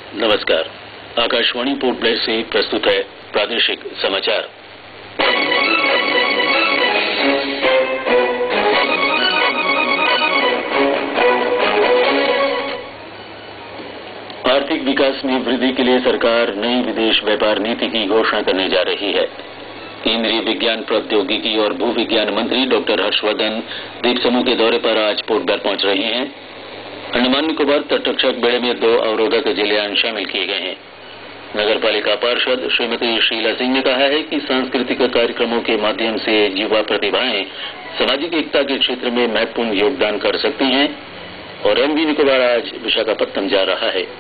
नमस्कार। Akashvani port Blair से प्रस्तुत है प्रादेशिक समाचार। आर्थिक विकास में वृद्धि के लिए सरकार नई विदेश व्यापार नीति की घोषणा करने जा रही है। केंद्रीय विज्ञान प्रौद्योगिकी और भू विज्ञान मंत्री डॉक्टर हर्षवर्धन द्वीप समूह के दौरे पर आज पोर्ट ब्लेयर पहुंच रहे हैं। अंडमान निकोबार तटरक्षक बेड़े में 2 अवरोधक जलयान शामिल किए गए हैं। नगर पालिका पार्षद श्रीमती शीला सिंह ने कहा है कि सांस्कृतिक कार्यक्रमों के माध्यम से युवा प्रतिभाएं सामाजिक एकता के क्षेत्र में महत्वपूर्ण योगदान कर सकती हैं और एमवी निकोबार आज विशाखापत्तनम जा रहा है।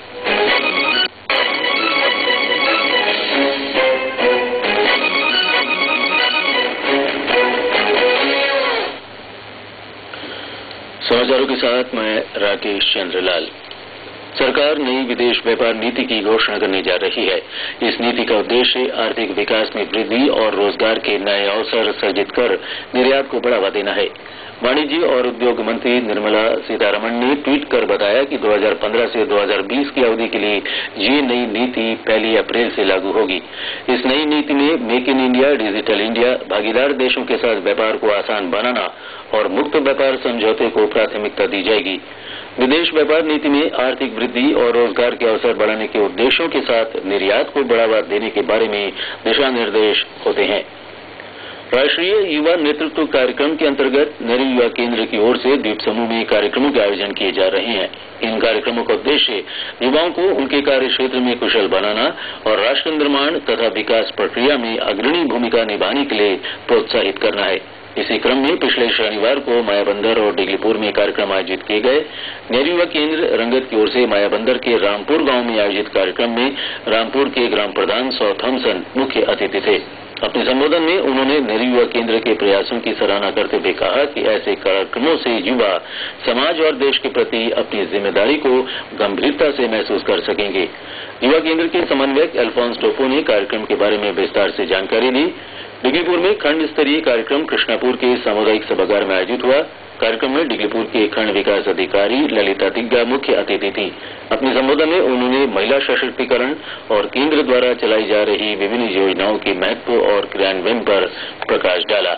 समाचारों के साथ मैं राकेश चंद्रलाल। सरकार नई विदेश व्यापार नीति की घोषणा करने जा रही है। इस नीति का उद्देश्य आर्थिक विकास में वृद्धि और रोजगार के नए अवसर सृजित कर निर्यात को बढ़ावा देना है। वाणिज्य और उद्योग मंत्री निर्मला सीतारमण ने ट्वीट कर बताया कि 2015 से 2020 की अवधि के लिए ये नई नीति 1 अप्रैल से लागू होगी। इस नई नीति में make in India, digital India, भागीदार देशों के साथ व्यापार को आसान बनाना और मुक्त व्यापार समझौते को प्राथमिकता दी जाएगी। विदेश व्यापार नीति में आर्थिक वृद्धि और रोजगार के अवसर बढ़ाने के उद्देश्यों के साथ निर्यात को बढ़ावा देने के बारे में दिशा निर्देश होते हैं। राष्ट्रीय युवा नेतृत्व कार्यक्रम के अंतर्गत नेहरू युवा केंद्र की ओर से द्वीप समूह में कार्यक्रमों के आयोजन किए जा रहे हैं। इन कार्यक्रमों का उद्देश्य युवाओं को उनके कार्य क्षेत्र में कुशल बनाना और राष्ट्र निर्माण तथा विकास प्रक्रिया में अग्रणी भूमिका निभाने के लिए प्रोत्साहित करना है। इसी क्रम में पिछले शनिवार को मायाबंदर और डिगलीपुर में कार्यक्रम आयोजित किए गए। नेहरू युवा केंद्र रंगत की ओर से मायाबंदर के रामपुर गांव में आयोजित कार्यक्रम में रामपुर के ग्राम प्रधान सौ थॉमसन मुख्य अतिथि थे। अपने संबोधन में उन्होंने नेहरू युवा केंद्र के प्रयासों की सराहना करते हुए कहा कि ऐसे कार्यक्रमों से युवा समाज और देश के प्रति अपनी जिम्मेदारी को गंभीरता से महसूस कर सकेंगे। युवा केंद्र के समन्वयक अल्फोंस टोपो ने कार्यक्रम के बारे में विस्तार से जानकारी दी। डिगलीपुर में खंड स्तरीय कार्यक्रम कृष्णापुर के सामुदायिक सभागार में आयोजित हुआ। कार्यक्रम में डिगलीपुर के खंड विकास अधिकारी ललिता तिग्गा मुख्य अतिथि थी। अपने संबोधन में उन्होंने महिला सशक्तिकरण और केंद्र द्वारा चलाई जा रही विभिन्न योजनाओं के महत्व और क्रियान्वयन पर प्रकाश डाला।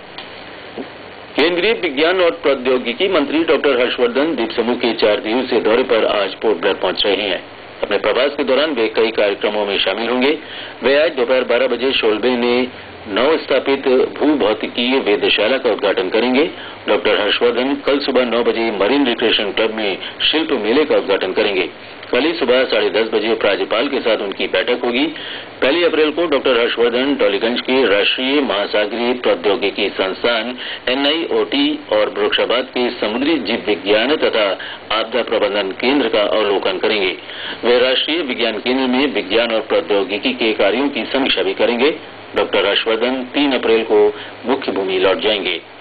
केंद्रीय विज्ञान और प्रौद्योगिकी मंत्री डॉक्टर हर्षवर्धन द्वीप समूह के 4 दिवसीय दौरे पर आज पोर्ट ब्लेयर पहुंच रहे हैं। अपने प्रवास के दौरान वे कई कार्यक्रमों में शामिल होंगे। वे आज दोपहर 12 बजे शोलबे में नव स्थापित भू भौतिकीय वेधशाला का उद्घाटन करेंगे। डॉक्टर हर्षवर्धन कल सुबह 9 बजे मरीन रिक्रिएशन क्लब में शिल्प मेले का उद्घाटन करेंगे। कल ही सुबह 10:30 बजे उपराज्यपाल के साथ उनकी बैठक होगी। 1 अप्रैल को डॉक्टर हर्षवर्धन डॉलीगंज के राष्ट्रीय महासागरीय प्रौद्योगिकी संस्थान NIOT और वृक्षाबाद के समुद्री जीव विज्ञान तथा आपदा प्रबंधन केंद्र का अवलोकन करेंगे। वे राष्ट्रीय विज्ञान केंद्र में विज्ञान और प्रौद्योगिकी के कार्यों की समीक्षा भी करेंगे। डॉक्टर हर्षवर्धन 3 अप्रैल को मुख्य भूमि लौट जाएंगे।